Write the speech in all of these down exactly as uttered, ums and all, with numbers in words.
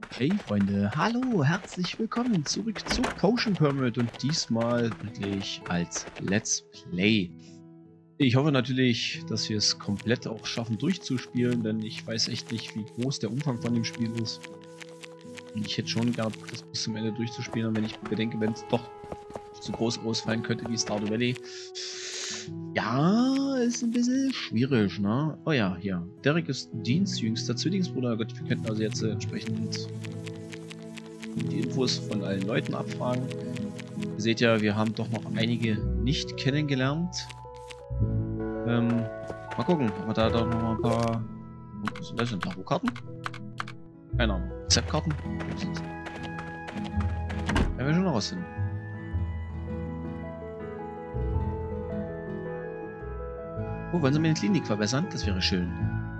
Hey Freunde, hallo, herzlich willkommen zurück zu Potion Permit und diesmal wirklich als Let's Play. Ich hoffe natürlich, dass wir es komplett auch schaffen durchzuspielen, denn ich weiß echt nicht, wie groß der Umfang von dem Spiel ist. Und ich hätte schon gerne das bis zum Ende durchzuspielen, und wenn ich bedenke, wenn es doch zu groß ausfallen könnte wie Stardew Valley. Ja, ist ein bisschen schwierig, ne? Oh ja, hier. Derek ist dienstjüngster Zwillingsbruder. Gott, wir könnten also jetzt äh, entsprechend die Infos von allen Leuten abfragen. Ihr seht ja, wir haben doch noch einige nicht kennengelernt. Ähm, mal gucken, ob wir da doch noch mal ein paar... Was sind Tarotkarten? Keine Ahnung. Rezeptkarten? Werden wir schon noch rausfinden. Oh, wollen Sie mir die Klinik verbessern? Das wäre schön.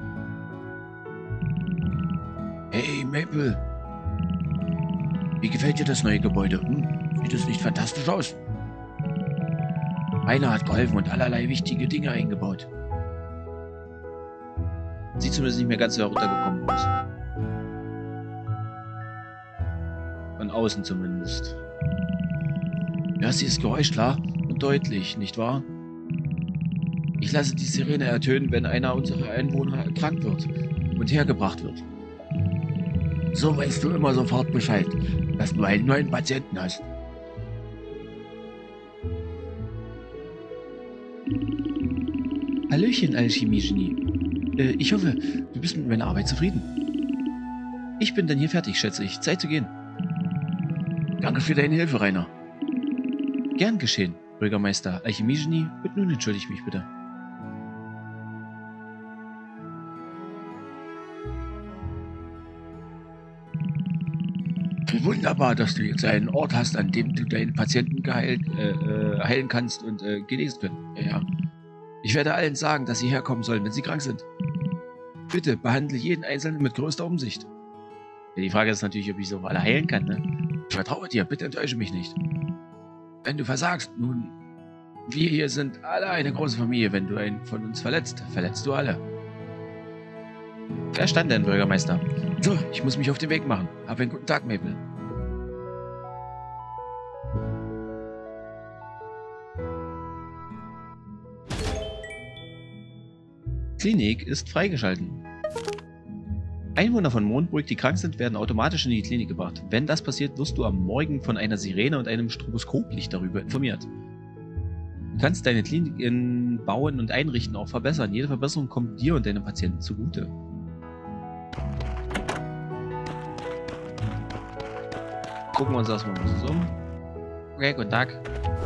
Hey, Maple! Wie gefällt dir das neue Gebäude? Hm, sieht es nicht fantastisch aus? Rainer hat geholfen und allerlei wichtige Dinge eingebaut. Sieht zumindest nicht mehr ganz so heruntergekommen aus. Von außen zumindest. Ja, sie ist Geräusch klar und deutlich, nicht wahr? Ich lasse die Sirene ertönen, wenn einer unserer Einwohner krank wird und hergebracht wird. So weißt du immer sofort Bescheid, dass du einen neuen Patienten hast. Hallöchen, Alchemie-Genie. Äh, ich hoffe, du bist mit meiner Arbeit zufrieden. Ich bin dann hier fertig, schätze ich. Zeit zu gehen. Danke für deine Hilfe, Rainer. Gern geschehen, Bürgermeister Alchemie-Genie. Und nun entschuldige ich mich bitte. Wunderbar, dass du jetzt einen Ort hast, an dem du deinen Patienten geheilt, äh, äh, heilen kannst und äh, genesen können. Ja, ja. Ich werde allen sagen, dass sie herkommen sollen, wenn sie krank sind. Bitte behandle jeden Einzelnen mit größter Umsicht. Ja, die Frage ist natürlich, ob ich so alle heilen kann, ne? Ich vertraue dir, bitte enttäusche mich nicht. Wenn du versagst, nun, wir hier sind alle eine große Familie. Wenn du einen von uns verletzt, verletzt du alle. Verstanden, Bürgermeister. So, ich muss mich auf den Weg machen. Hab einen guten Tag, Maple. Klinik ist freigeschalten. Einwohner von Mondburg, die krank sind, werden automatisch in die Klinik gebracht. Wenn das passiert, wirst du am Morgen von einer Sirene und einem Stroboskoplicht darüber informiert. Du kannst deine Klinik in bauen und einrichten auch verbessern. Jede Verbesserung kommt dir und deinem Patienten zugute. Gucken wir uns erstmal ein bisschen um. Okay, guten Tag.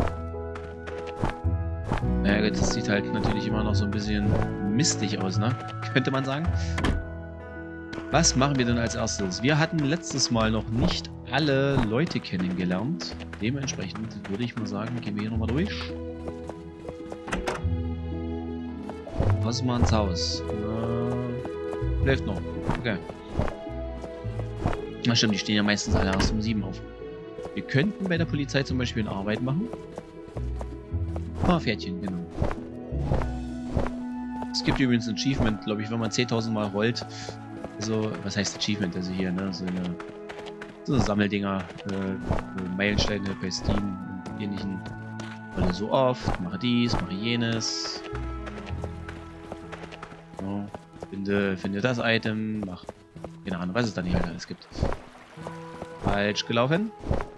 Naja, das sieht halt natürlich immer noch so ein bisschen mistig aus, ne? Könnte man sagen. Was machen wir denn als erstes? Wir hatten letztes Mal noch nicht alle Leute kennengelernt. Dementsprechend würde ich mal sagen, gehen wir hier nochmal durch. Osmans Haus. Äh, läuft noch. Okay. Na stimmt, die stehen ja meistens alle erst um sieben auf. Wir könnten bei der Polizei zum Beispiel eine Arbeit machen. Fahrpferdchen, genau. Es gibt übrigens ein Achievement, glaube ich, wenn man zehntausend Mal rollt. Also, was heißt Achievement? Also hier, ne, so eine, so eine Sammeldinger, äh, Meilensteine bei Steam und ähnlichen. Rolle so oft, mache dies, mache jenes. So, finde, finde das Item, mach. Keine Ahnung, was es dann hier halt alles gibt. Falsch gelaufen.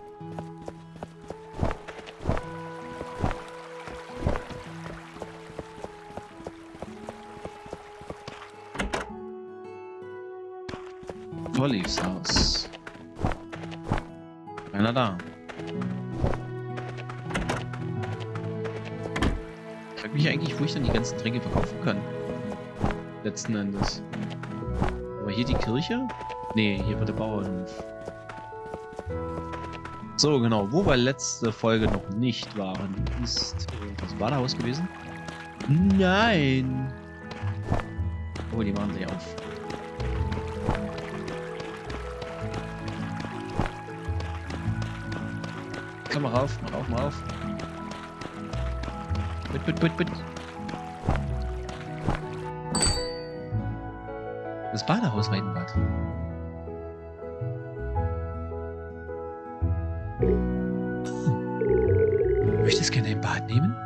Ollys Haus. Keiner da. Ich frage mich eigentlich, wo ich dann die ganzen Tränke verkaufen kann. Letzten Endes. Aber hier die Kirche? Nee, hier war der Bauernhof. So, genau. Wo wir letzte Folge noch nicht waren, ist das Badehaus gewesen. Nein! Oh, die machen sich auf. Komm mal rauf, mal rauf, mal auf. Bitte, bitte, bitte, bitte. Das Badehaus Weidenbad. Möchtest gerne ein Bad nehmen?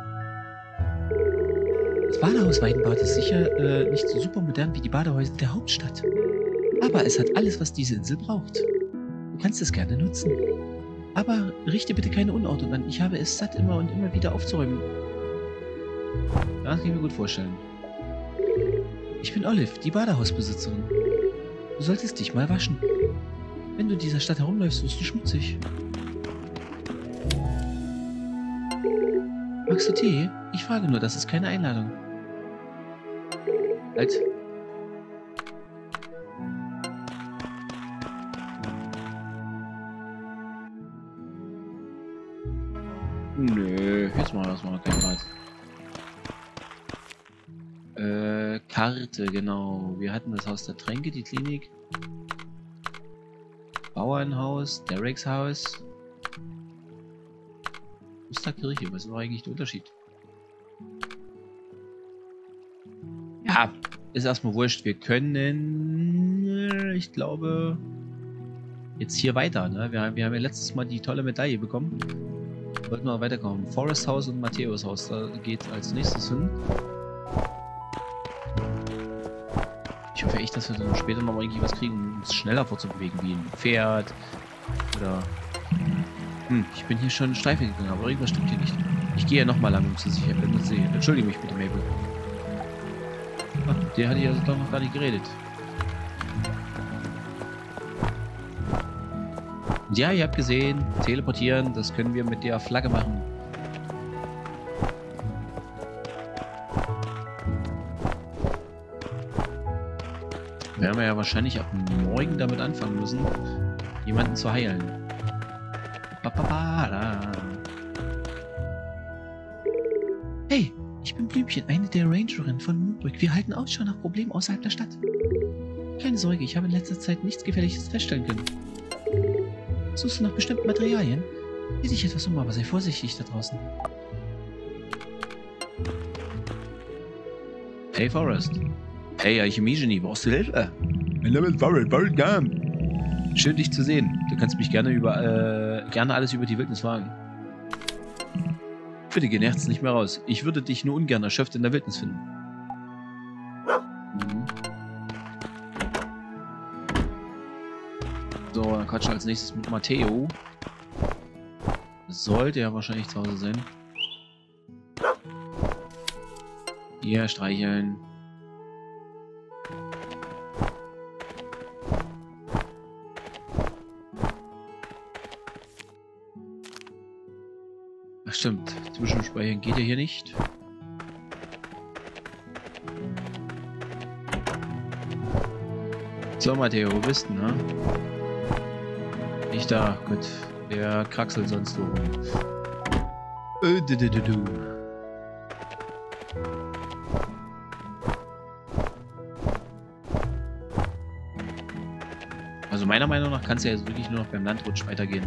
Das Badehaus Weidenbad ist sicher äh, nicht so super modern wie die Badehäuser der Hauptstadt. Aber es hat alles, was diese Insel braucht. Du kannst es gerne nutzen. Aber richte bitte keine Unordnung an. Ich habe es satt, immer und immer wieder aufzuräumen. Das kann ich mir gut vorstellen. Ich bin Olive, die Badehausbesitzerin. Du solltest dich mal waschen. Wenn du in dieser Stadt herumläufst, wirst du schmutzig. Magst du Tee? Ich frage nur, das ist keine Einladung. Halt. Nö, jetzt machen wir das mal kein Bad. Äh, Karte, genau. Wir hatten das Haus der Tränke, die Klinik. Bauernhaus, Dereks Haus. Musterkirche, was ist eigentlich der Unterschied? Ja, ist erstmal wurscht. Wir können, ich glaube, jetzt hier weiter. Ne? Wir, wir haben ja letztes Mal die tolle Medaille bekommen. Wollten wir weiterkommen. Forest Haus und Matthäus Haus, da geht als nächstes hin. Ich hoffe echt, dass wir dann später noch mal irgendwie was kriegen, um uns schneller vorzubewegen, wie ein Pferd oder... Hm, ich bin hier schon Streife gegangen, aber irgendwas stimmt hier nicht. Ich gehe ja nochmal lang, um zu sicher zu sehen. Entschuldige mich bitte, Mabel. Ach, mit der hatte ich also doch noch gar nicht geredet. Und ja, ihr habt gesehen, teleportieren, das können wir mit der Flagge machen. Werden wir ja wahrscheinlich ab morgen damit anfangen müssen, jemanden zu heilen. Hey, ich bin Blümchen, eine der Rangerinnen von Moonbrück. Wir halten Ausschau nach Problemen außerhalb der Stadt. Keine Sorge, ich habe in letzter Zeit nichts Gefährliches feststellen können. Suchst du nach bestimmten Materialien? Sieh dich etwas um, aber sei vorsichtig da draußen. Hey Forrest. Hey Alchemie-Genie, brauchst du Hilfe? Mein Name ist Forrest, Forrest Gump. Schön dich zu sehen. Du kannst mich gerne über äh, gerne alles über die Wildnis fragen. Bitte geh nachts nicht mehr raus. Ich würde dich nur ungern erschöpft in der Wildnis finden. Mhm. So, dann quatschen wir als nächstes mit Matteo. Das sollte ja wahrscheinlich zu Hause sein. Hier, streicheln. Ach stimmt, Zwischenspeichern geht ja hier nicht. So Matteo, wo bist du, ne? Nicht da, gut. Der kraxelt sonst so rum. Äh, du, du, du, du. Also meiner Meinung nach kann es ja jetzt wirklich nur noch beim Landrutsch weitergehen.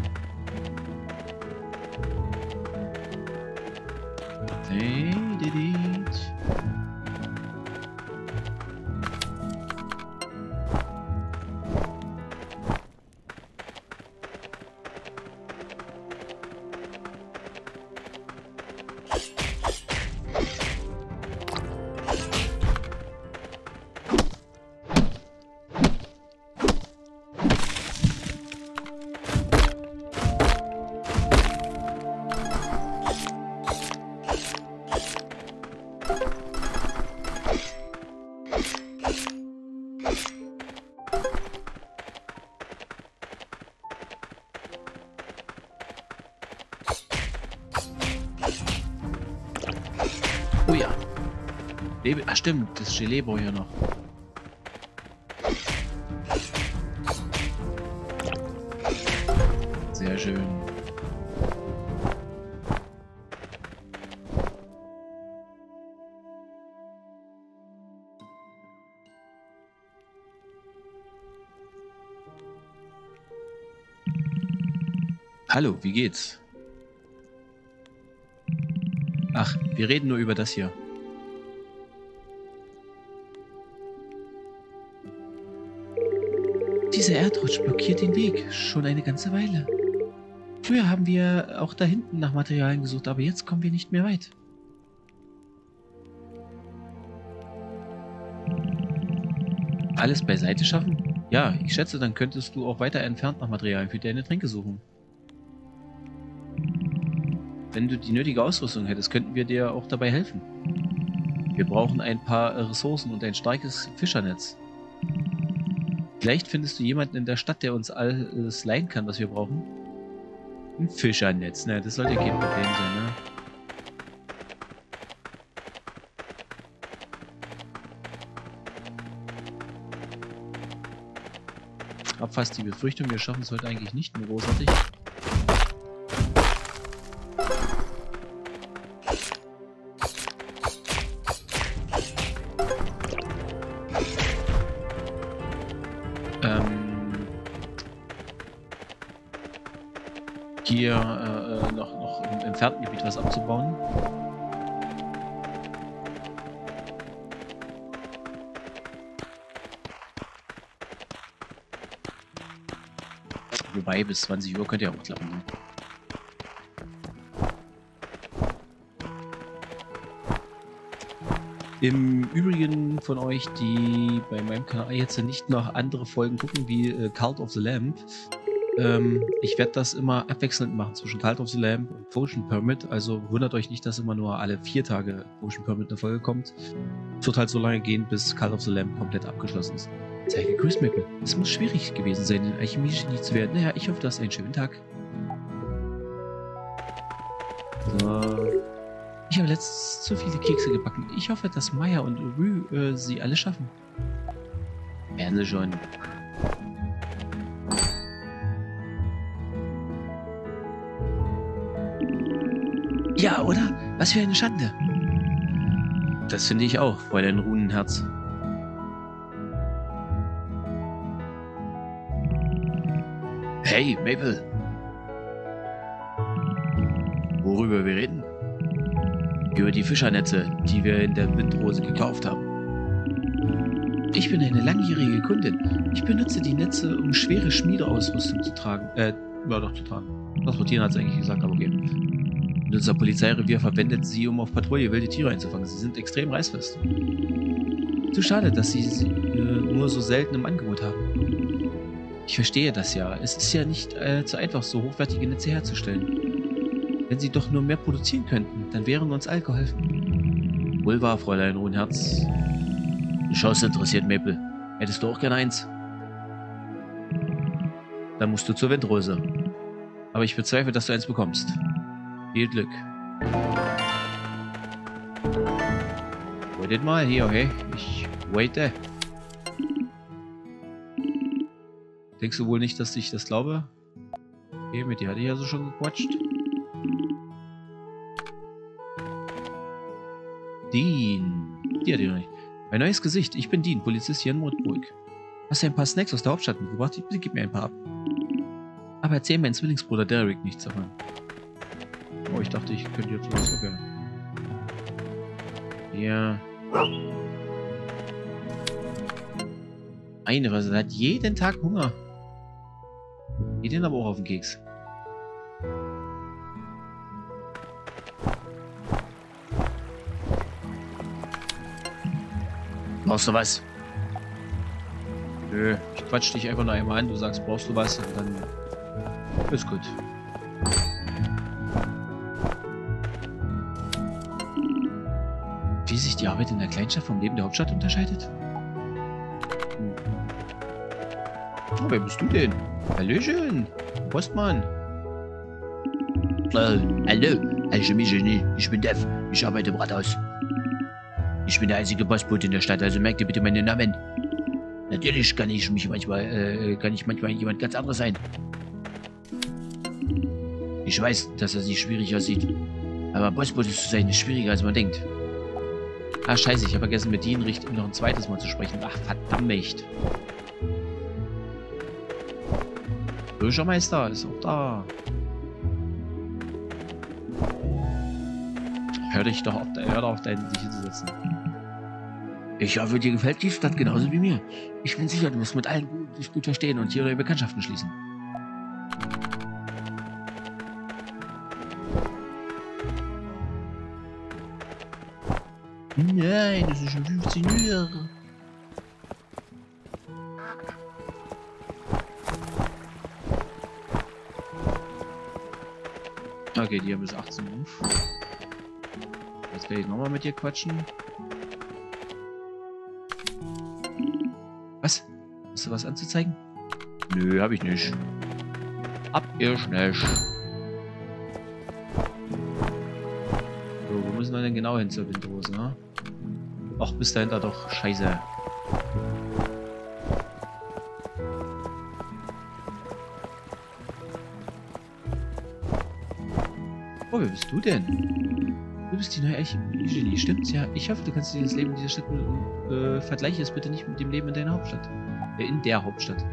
Oh ja. Lebe ah stimmt, das Gelee brauche ich ja noch. Sehr schön. Hallo, wie geht's? Ach, wir reden nur über das hier. Dieser Erdrutsch blockiert den Weg, schon eine ganze Weile. Früher haben wir auch da hinten nach Materialien gesucht, aber jetzt kommen wir nicht mehr weit. Alles beiseite schaffen? Ja, ich schätze, dann könntest du auch weiter entfernt nach Materialien für deine Tränke suchen. Wenn du die nötige Ausrüstung hättest, könnten wir dir auch dabei helfen. Wir brauchen ein paar Ressourcen und ein starkes Fischernetz. Vielleicht findest du jemanden in der Stadt, der uns alles leihen kann, was wir brauchen. Ein Fischernetz, ne? Das sollte kein Problem sein, ne? Hab fast die Befürchtung, wir schaffen es heute eigentlich nicht mehr großartig. Ähm, hier äh, noch, noch im entfernten Gebiet was abzubauen. Wobei, bis zwanzig Uhr könnt ihr auch klappen. Ne? Im Übrigen von euch, die bei meinem Kanal jetzt nicht noch andere Folgen gucken, wie äh, Cult of the Lamp, ähm, ich werde das immer abwechselnd machen zwischen Cult of the Lamp und Potion Permit, also wundert euch nicht, dass immer nur alle vier Tage Potion Permit eine Folge kommt. Es wird halt so lange gehen, bis Cult of the Lamp komplett abgeschlossen ist. Sehr gegrüßt, Maple. Es muss schwierig gewesen sein, ein Alchemie-Genie zu werden. Naja, ich hoffe, du hast einen schönen Tag. So. Ich habe letztens zu viele Kekse gebacken. Ich hoffe, dass Maya und Rü äh, sie alle schaffen. Werden sie schon. Ja, oder? Was für eine Schande. Das finde ich auch, Fräulein Runenherz. Hey, Maple. Worüber wir reden? Über die Fischernetze, die wir in der Windrose gekauft haben. Ich bin eine langjährige Kundin. Ich benutze die Netze, um schwere Schmiedeausrüstung zu tragen. Äh, ja doch zu tragen. Das Routine hat es eigentlich gesagt, aber okay. Und unser Polizeirevier verwendet sie, um auf Patrouille wilde Tiere einzufangen. Sie sind extrem reißfest. Zu schade, dass sie sie äh, nur so selten im Angebot haben. Ich verstehe das ja. Es ist ja nicht äh, so einfach, so hochwertige Netze herzustellen. Wenn sie doch nur mehr produzieren könnten, dann wären uns all geholfen. Wohl wahr, Fräulein Runenherz. Die Chance interessiert, Maple. Hättest du auch gern eins? Dann musst du zur Windrose. Aber ich bezweifle, dass du eins bekommst. Viel Glück. Waitet mal hier, okay? Ich waite. Denkst du wohl nicht, dass ich das glaube? Okay, mit dir hatte ich also schon gequatscht. Dean. Die hat ich noch nicht. Mein neues Gesicht. Ich bin Dean, Polizist hier in Rotburg. Hast du ein paar Snacks aus der Hauptstadt mitgebracht? Bitte gib mir ein paar ab. Aber erzähl meinem Zwillingsbruder Derek nichts davon. Oh, ich dachte, ich könnte jetzt was. Okay. Ja. Eine, was? Er hat jeden Tag Hunger. Geht den aber auch auf den Keks. Brauchst du was? Nö, ich quatsch dich einfach noch einmal an, du sagst, brauchst du was? Und dann ist gut. Wie sich die Arbeit in der Kleinstadt vom Leben der Hauptstadt unterscheidet? Hm. Oh, wer bist du denn? Hallöchen, Postmann. Äh, hallo, Alchemie-Genie, ich bin Dev, ich arbeite im Rathaus. Ich bin der einzige Postbote in der Stadt, also merkt ihr bitte meinen Namen. Natürlich kann ich mich manchmal, äh, kann ich manchmal jemand ganz anderes sein. Ich weiß, dass er sich schwierig aussieht. Aber Postbote zu sein ist schwieriger, als man denkt. Ah, scheiße, ich habe vergessen, mit Dean Richt noch ein zweites Mal zu sprechen. Ach, verdammt nicht. Bürgermeister ist auch da. Hör dich doch auf, hör doch auf, deinen, dich hinzusetzen. Ich hoffe, dir gefällt die Stadt genauso wie mir. Ich bin sicher, du wirst mit allen gut, dich gut verstehen und hier neue Bekanntschaften schließen. Nein, es ist schon fünfzehn Uhr. Okay, die haben bis achtzehn Uhr. Jetzt werde ich nochmal mit dir quatschen. Was? Hast du was anzuzeigen? Nö, hab ich nicht. Ab ihr schnell. So, wo müssen wir denn genau hin zur Windrose, ne? Ach, bis dahinter doch. Scheiße. Oh, wer bist du denn? Du bist die neue Alchemie-Genie, stimmt's? Ja, ich hoffe, du kannst dir das Leben in dieser Stadt äh, vergleichen es bitte nicht mit dem Leben in deiner Hauptstadt. Äh, in der Hauptstadt.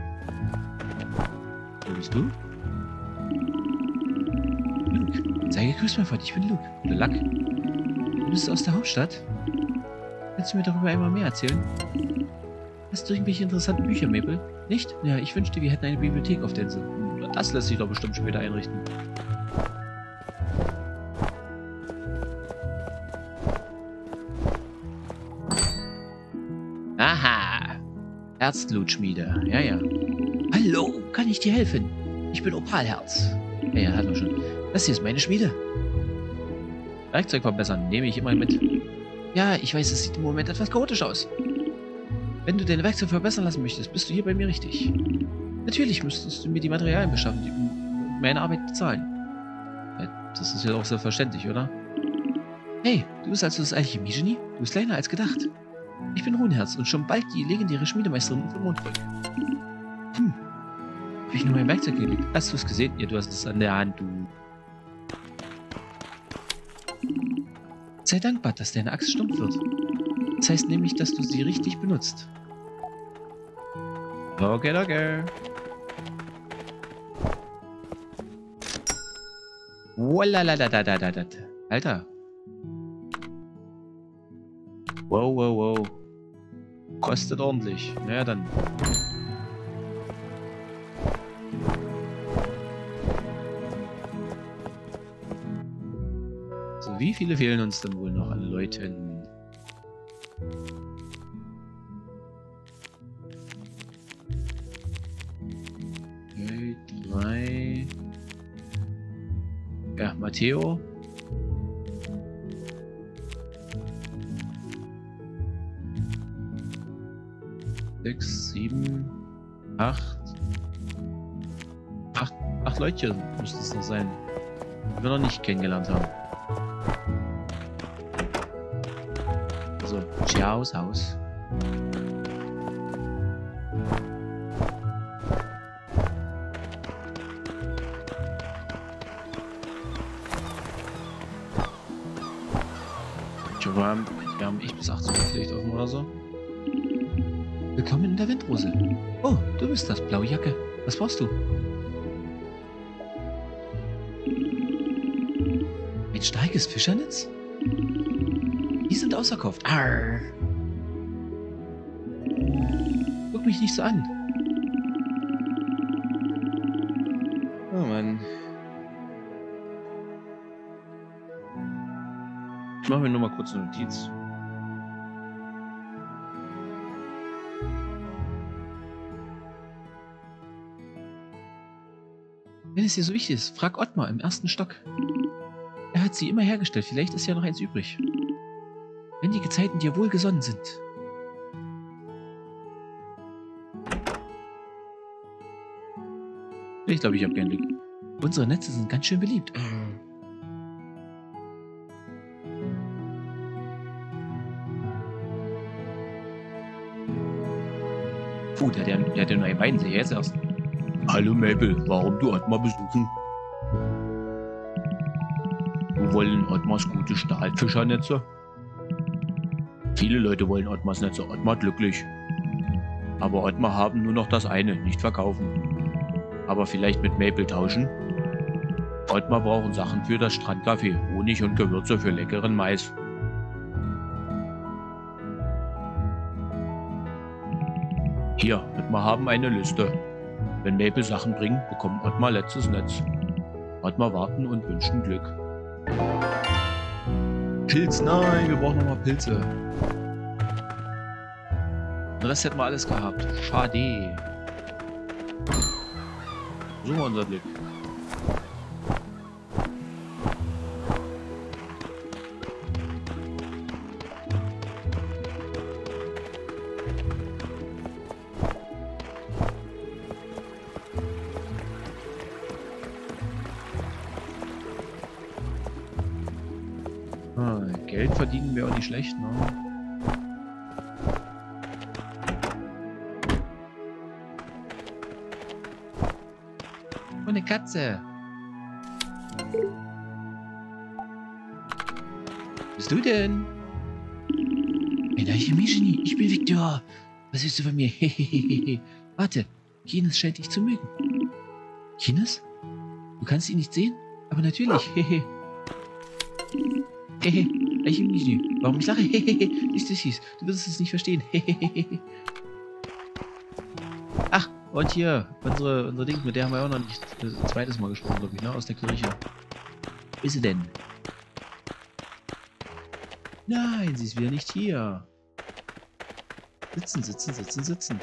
Wo bist du? Luke. Sei gegrüßt, mein Freund, ich bin Luke. Oder Luck. Du bist aus der Hauptstadt? Kannst du mir darüber einmal mehr erzählen? Hast du irgendwelche interessanten Bücher, Maple? Nicht? Ja, ich wünschte, wir hätten eine Bibliothek auf der Insel. Das lässt sich doch bestimmt später einrichten. Aha! Herzblutschmiede. Ja, ja. Hallo, kann ich dir helfen? Ich bin Opalherz. Ja, ja, hallo schon. Das hier ist meine Schmiede. Werkzeug verbessern, nehme ich immer mit. Ja, ich weiß, es sieht im Moment etwas chaotisch aus. Wenn du deine Werkzeuge verbessern lassen möchtest, bist du hier bei mir richtig. Natürlich müsstest du mir die Materialien beschaffen, die meine Arbeit bezahlen. Ja, das ist ja auch selbstverständlich, oder? Hey, du bist also das Alchemie-Genie? Du bist kleiner als gedacht. Ich bin Hohenherz und schon bald die legendäre Schmiedemeisterin von Mondbrück. Hm. Hab ich nur mein Werkzeug gelegt? Hast du es gesehen? Ja, du hast es an der Hand, du. Sei dankbar, dass deine Axt stumpf wird. Das heißt nämlich, dass du sie richtig benutzt. Okay, okay. Wallaladadadadad. Alter. Wow, wow, wow. Kostet ordentlich. Naja, dann. So, wie viele fehlen uns denn wohl noch an Leuten? Okay, drei. Ja, Matteo. Sechs, sieben, acht. Acht, acht Leutchen müssten es noch sein, die wir noch nicht kennengelernt haben. Also, Ciaos Haus. Ich hoffe, wir haben, wir haben echt bis achtzehn Uhr vielleicht offen oder so. Willkommen in der Windrose. Oh, du bist das, blaue Jacke. Was brauchst du? Ein starkes Fischernetz? Die sind ausverkauft. Arr. Guck mich nicht so an. Oh Mann. Ich mache mir nur mal kurz eine Notiz. Wenn es dir so wichtig ist, frag Ottmar im ersten Stock. Er hat sie immer hergestellt, vielleicht ist ja noch eins übrig. Wenn die Gezeiten dir wohlgesonnen sind. Ich glaube, ich habe keinen Blick. Unsere Netze sind ganz schön beliebt. Puh, der, der, der hat ja nur ein Bein, sehe ich jetzt erst. Hallo Maple, warum du Ottmar besuchen? Wir wollen Ottmars gute Stahlfischernetze. Viele Leute wollen Ottmars Netze. Ottmar glücklich. Aber Ottmar haben nur noch das eine, nicht verkaufen. Aber vielleicht mit Maple tauschen? Ottmar brauchen Sachen für das Strandcafé, Honig und Gewürze für leckeren Mais. Hier, Ottmar haben eine Liste. Wenn Maple Sachen bringen, bekommt Ottmar letztes Netz. Ottmar warten und wünschen Glück. Pilz, nein, wir brauchen nochmal Pilze. Und das hätten wir alles gehabt. Schade. So mal unser Glück. Ah, Geld verdienen wäre auch nicht schlecht, ne? Und eine Katze. Bist du denn? Hey, Mischini, ich bin Victor. Was willst du von mir? Warte, Kines scheint dich zu mögen. Kines? Du kannst ihn nicht sehen? Aber natürlich. Hehe. Hehe. Warum ich lache? Hehe. Ist das süß. Du wirst es nicht verstehen. Hehe. Ach, und hier, unsere, unsere Ding, mit der haben wir auch noch nicht das zweites Mal gesprochen, glaube ich, ne? Aus der Kirche. Wo ist sie denn? Nein, sie ist wieder nicht hier. Sitzen, sitzen, sitzen, sitzen.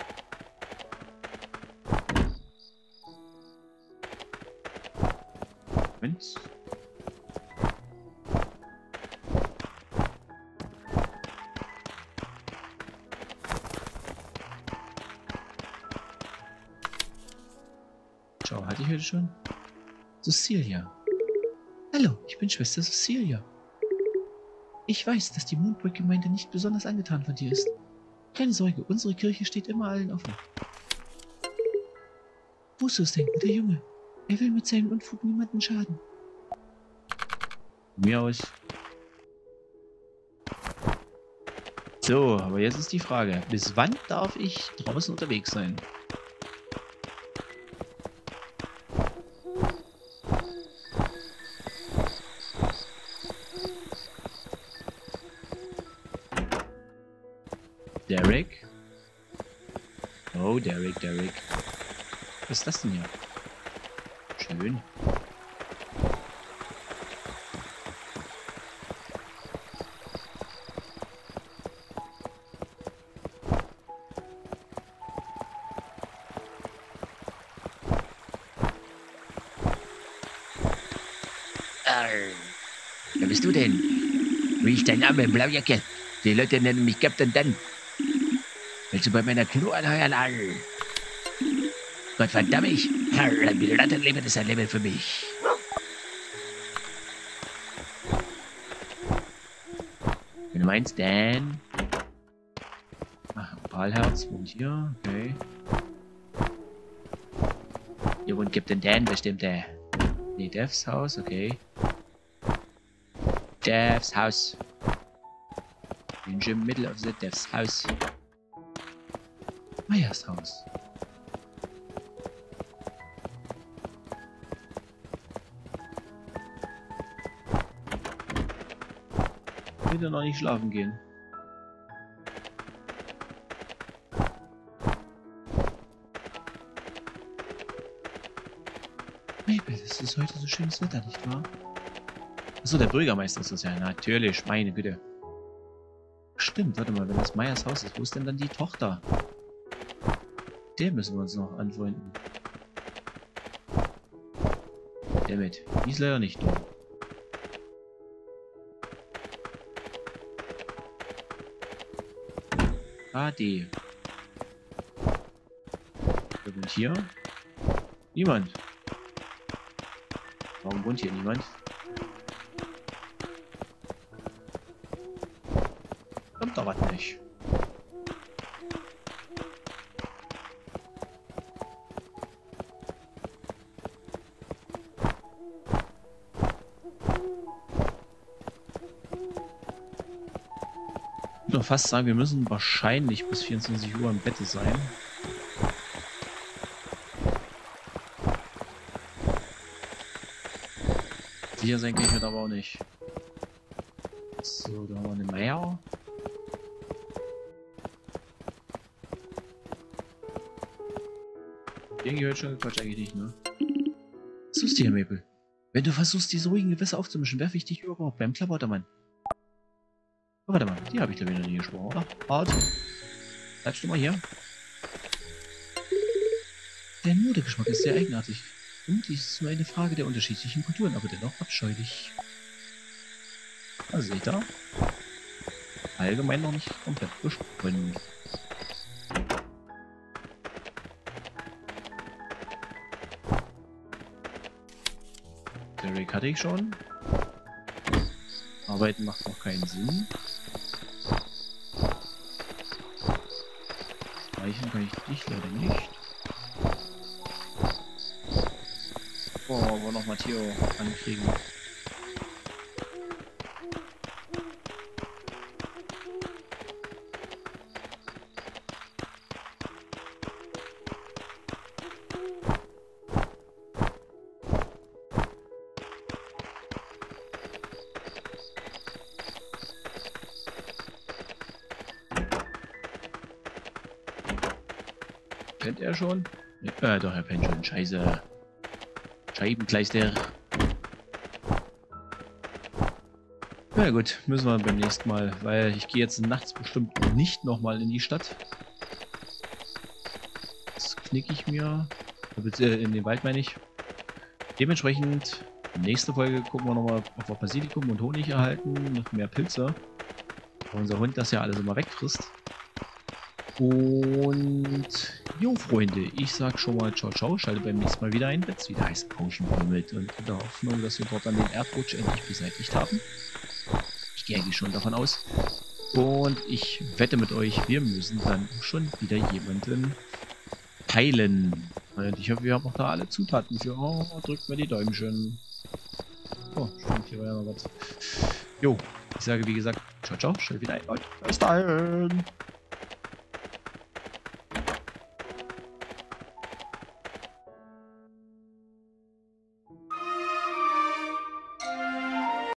Moment. Ciao, hatte ich heute schon? Cecilia. Hallo, ich bin Schwester Cecilia. Ich weiß, dass die Moonbreak-Gemeinde nicht besonders angetan von dir ist. Keine Sorge, unsere Kirche steht immer allen offen. Busus denkt, der Junge. Er will mit seinem Unfug niemanden schaden. Mir aus. So, aber jetzt ist die Frage, bis wann darf ich draußen unterwegs sein? Derek? Oh, Derek, Derek. Was ist das denn hier? Schön. Arr. Wer bist du denn? Wie ist dein Name? Blaujacke. Die Leute nennen mich Captain Dan. Willst du bei meiner Crew anheuern? Arr. Gott verdammt mich. Arr, ein Piratenleben ist ein Leben für mich. Wenn du meinst, Dan. Ach, Opalherz wohnt hier. Okay. Hier wohnt Captain Dan bestimmt. Der. Nee, Devs Haus, okay. Devs Haus. In the middle of the Devs House. Meyers Haus. Ich will noch nicht schlafen gehen. Mabel, es ist heute so schönes Wetter, nicht wahr? Achso, der Bürgermeister ist das ja. Natürlich, meine Güte. Stimmt, warte mal, wenn das Meyers Haus ist, wo ist denn dann die Tochter? Der müssen wir uns noch anfreunden. Dammit, die ist leider nicht dumm. A D. Wer wohnt hier? Niemand. Warum wohnt hier niemand? Kommt doch was nicht. Ich würde fast sagen, wir müssen wahrscheinlich bis vierundzwanzig Uhr im Bett sein. Sicher sein kann ich mir aber auch nicht. So, da haben wir eine Meier. Den gehört schon Quatsch eigentlich nicht, ne? Was ist hier, Maple? Wenn du versuchst, diese ruhigen Gewässer aufzumischen, werfe ich dich überhaupt beim Klabautermann. Oh, warte mal, die habe ich da wieder nie gesprochen, oder? Art. Bleibst du mal hier? Der Modegeschmack ist sehr eigenartig. Und dies ist nur eine Frage der unterschiedlichen Kulturen, aber dennoch abscheulich. Also seht ihr? Allgemein noch nicht komplett besprochen. Derek hatte ich schon. Arbeiten macht noch keinen Sinn. Speichern kann ich dich leider nicht. Boah, aber noch Matteo ankriegen. Pennt er schon? Ja, äh, doch, er pennt schon. Scheiße. Scheibenkleister. Na gut, müssen wir beim nächsten Mal, weil ich gehe jetzt nachts bestimmt nicht nochmal in die Stadt. Das knicke ich mir. Äh, in den Wald meine ich. Dementsprechend, nächste Folge gucken wir nochmal, ob wir Basilikum und Honig erhalten, noch mehr Pilze. Weil unser Hund das ja alles immer wegfrisst. Und jo, Freunde, ich sag schon mal ciao, ciao, schalte beim nächsten Mal wieder ein, wenn es wieder heißt Potion Permit und in der Hoffnung, dass wir dort dann den Erdrutsch endlich beseitigt haben. Ich gehe eigentlich schon davon aus. Und ich wette mit euch, wir müssen dann schon wieder jemanden heilen. Und ich hoffe, wir haben auch da alle Zutaten für. Oh, drückt mir die Däumchen. Oh, stimmt, hier war ja noch was. Jo, ich sage wie gesagt, ciao, ciao, schalte wieder ein und bis dahin.